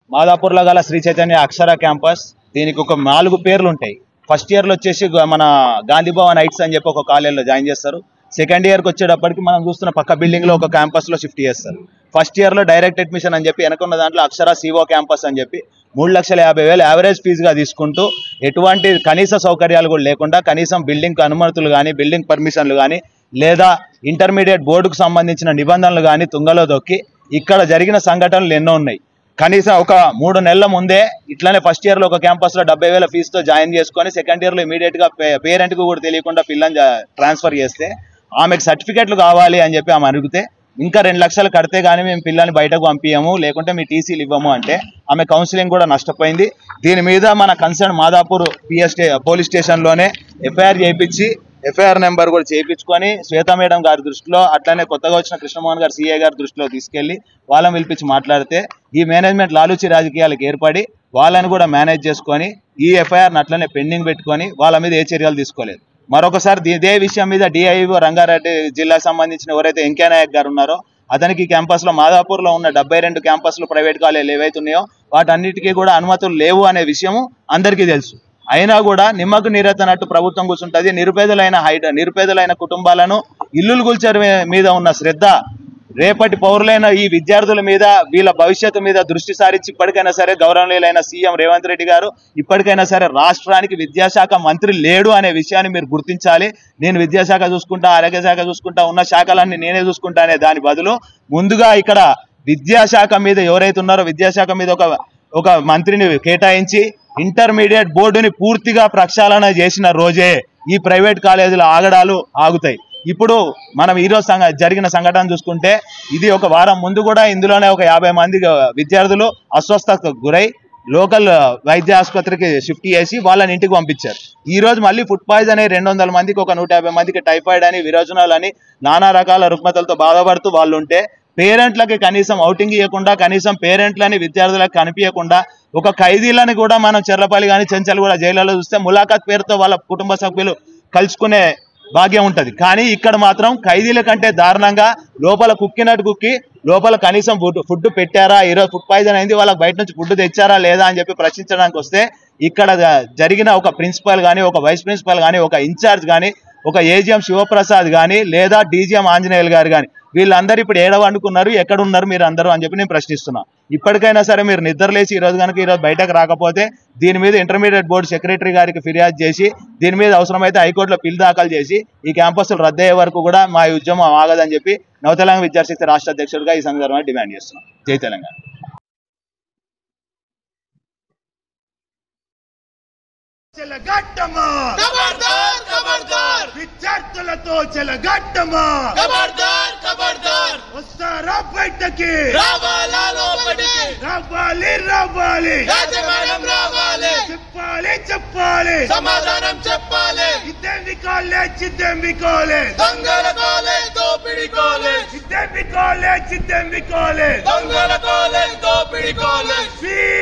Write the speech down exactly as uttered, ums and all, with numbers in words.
మాదాపూర్లో గల శ్రీ చైతన్య అక్షర క్యాంపస్. దీనికి ఒక నాలుగు పేర్లు ఉంటాయి. ఫస్ట్ ఇయర్లో వచ్చేసి మన గాంధీ భవన్ హైట్స్ అని చెప్పి ఒక కాలేజ్లో జాయిన్ చేస్తారు. సెకండ్ ఇయర్కి వచ్చేటప్పటికి మనం చూస్తున్న పక్క బిల్డింగ్లో ఒక క్యాంపస్లో షిఫ్ట్ చేస్తారు. ఫస్ట్ ఇయర్లో డైరెక్ట్ అడ్మిషన్ అని చెప్పి వెనకున్న దాంట్లో అక్షర సివో క్యాంపస్ అని చెప్పి మూడు లక్షల యాభై వేలు యావరేజ్ ఫీజుగా తీసుకుంటూ ఎటువంటి కనీస సౌకర్యాలు కూడా లేకుండా కనీసం బిల్డింగ్ అనుమతులు కానీ బిల్డింగ్ పర్మిషన్లు కానీ లేదా ఇంటర్మీడియట్ బోర్డుకు సంబంధించిన నిబంధనలు కానీ తుంగలో దొక్కి ఇక్కడ జరిగిన సంఘటనలు ఎన్నో ఉన్నాయి. కనీసం ఒక మూడు నెలల ముందే ఇట్లానే ఫస్ట్ ఇయర్లో ఒక క్యాంపస్లో డెబ్బై వేల ఫీజుతో జాయిన్ చేసుకొని సెకండ్ ఇయర్లో ఇమీడియట్గా పేరెంట్కి కూడా తెలియకుండా పిల్లని ట్రాన్స్ఫర్ చేస్తే ఆమెకు సర్టిఫికెట్లు కావాలి అని చెప్పి ఆమె అడిగితే ఇంకా రెండు లక్షలు కడితే కానీ మేము పిల్లల్ని బయటకు పంపించము, లేకుంటే మీ టీసీలు ఇవ్వము అంటే ఆమె కౌన్సిలింగ్ కూడా నష్టపోయింది. దీని మీద మన కన్సర్న్ మాదాపూర్ పిఎస్ పోలీస్ స్టేషన్లోనే ఎఫ్ఐఆర్ చేయించి ఎఫ్ఐఆర్ నెంబర్ కూడా చేయించుకొని శ్వేత మేడం గారి దృష్టిలో అట్లనే కొత్తగా వచ్చిన కృష్ణమోహన్ గారు సిఐ గారి దృష్టిలో తీసుకెళ్లి వాళ్ళని పిలిపించి మాట్లాడితే ఈ మేనేజ్మెంట్ లాలూచి రాజకీయాలకు ఏర్పడి వాళ్ళని కూడా మేనేజ్ చేసుకొని ఈ ఎఫ్ఐఆర్ని అట్లనే పెండింగ్ పెట్టుకొని వాళ్ళ మీద ఏ చర్యలు తీసుకోలేదు. మరొకసారి ఇదే విషయం మీద డిఐఓ రంగారెడ్డి జిల్లాకు సంబంధించిన ఎవరైతే వెంకయ్య నాయక్ గారు ఉన్నారో అతనికి క్యాంపస్లో మాదాపూర్లో ఉన్న డెబ్బై రెండు క్యాంపస్లు ప్రైవేట్ కాలేజీలు ఏవైతే ఉన్నాయో వాటన్నిటికీ కూడా అనుమతులు లేవు అనే విషయము అందరికీ తెలుసు. అయినా కూడా నిమ్మకు నీరెత్తనట్టు ప్రభుత్వం కూర్చుంటుంది. నిరుపేదలైన హైట నిరుపేదలైన కుటుంబాలను ఇల్లులు కూల్చడం మీద ఉన్న శ్రద్ధ రేపటి పౌరులైన ఈ విద్యార్థుల మీద వీళ్ళ భవిష్యత్తు మీద దృష్టి సారించి ఇప్పటికైనా సరే గౌరవనీయులైన సీఎం రేవంత్ రెడ్డి గారు ఇప్పటికైనా సరే రాష్ట్రానికి విద్యాశాఖ మంత్రి లేడు అనే విషయాన్ని మీరు గుర్తించాలి. నేను విద్యాశాఖ చూసుకుంటా, ఆరోగ్య శాఖ చూసుకుంటా, ఉన్న శాఖలన్నీ నేనే చూసుకుంటా అనే దాని బదులు ముందుగా ఇక్కడ విద్యాశాఖ మీద ఎవరైతే ఉన్నారో విద్యాశాఖ మీద ఒక ఒక మంత్రిని కేటాయించి ఇంటర్మీడియట్ బోర్డుని పూర్తిగా ప్రక్షాళన చేసిన రోజే ఈ ప్రైవేట్ కాలేజీల ఆగడాలు ఆగుతాయి. ఇప్పుడు మనం ఈరోజు సంఘ జరిగిన సంఘటన చూసుకుంటే ఇది ఒక వారం ముందు కూడా ఇందులోనే ఒక యాభై మంది విద్యార్థులు అస్వస్థతకు గురై లోకల్ వైద్య ఆసుపత్రికి షిఫ్ట్ చేసి వాళ్ళని ఇంటికి పంపించారు. ఈ రోజు మళ్ళీ ఫుడ్ పాయిజన్ అయ్యి రెండు వందల మందికి ఒక నూట యాభై మందికి టైఫాయిడ్ అని విరోచనాలు అని నానా రకాల రుగ్మతలతో బాధపడుతూ వాళ్ళు ఉంటే పేరెంట్లకి కనీసం అవుటింగ్ ఇవ్వకుండా కనీసం పేరెంట్లని విద్యార్థులకు కనిపించకుండా ఒక ఖైదీలని కూడా మనం చెర్లపల్లి కానీ చెంచల్ కూడా జైళ్ళలో చూస్తే ములాఖాత్ పేరుతో వాళ్ళ కుటుంబ సభ్యులు కలుసుకునే భాగ్యం ఉంటుంది. కానీ ఇక్కడ మాత్రం ఖైదీల కంటే దారుణంగా లోపల కుక్కినట్టు కుక్కి లోపల కనీసం ఫుడ్ ఫుడ్ పెట్టారా, ఈరోజు ఫుడ్ పాయిజన్ అయింది వాళ్ళకి బయట నుంచి ఫుడ్ తెచ్చారా లేదా అని చెప్పి ప్రశ్నించడానికి వస్తే ఇక్కడ జరిగిన ఒక ప్రిన్సిపల్ కానీ ఒక వైస్ ప్రిన్సిపల్ కానీ ఒక ఇన్ఛార్జ్ కానీ ఒక ఏజీఎం శివప్రసాద్ కానీ లేదా డీజీఎం ఆంజనేయులు గారు కానీ వీళ్ళందరూ ఇప్పుడు ఏడ వండుకున్నారు, ఎక్కడ ఉన్నారు మీరు అందరూ అని చెప్పి నేను ప్రశ్నిస్తున్నా. ఇప్పటికైనా సరే మీరు నిద్రలేసి ఈరోజు కనుక ఈరోజు బయటకు రాకపోతే దీని మీద ఇంటర్మీడియట్ బోర్డు సెక్రటరీ గారికి ఫిర్యాదు చేసి దీని మీద అవసరమైతే హైకోర్టులో పిల్ దాఖలు చేసి ఈ క్యాంపస్లు రద్దయ్యే వరకు కూడా మా ఉద్యమం ఆగదని చెప్పి నవ తెలంగాణ విద్యార్థి రాష్ట్ర అధ్యక్షుడిగా ఈ సందర్భంగా డిమాండ్ చేస్తున్నాం. జై తెలంగాణ. చెలగట్టమా ఖబర్దార్ ఖబర్దార్ విద్యార్థులతో చెలగట్టమా ఖబర్దార్ ఖబర్దార్ వస్తారా బయటకి రావాలా లోపలికి రావాలి రావాలి యాజమాన్యం రావాలి చెప్పాలి చెప్పాలి సమాధానం చెప్పాలి ఇదేమి కాలేజ్ ఇదేమి కాలేజ్ దొంగల కాలేజ్ దోపిడి కాలేజ్ ఇదేమి కాలేజ్ ఇదేమి కాలేజ్ దొంగల కాలేజ్ దోపిడి కాలేజ్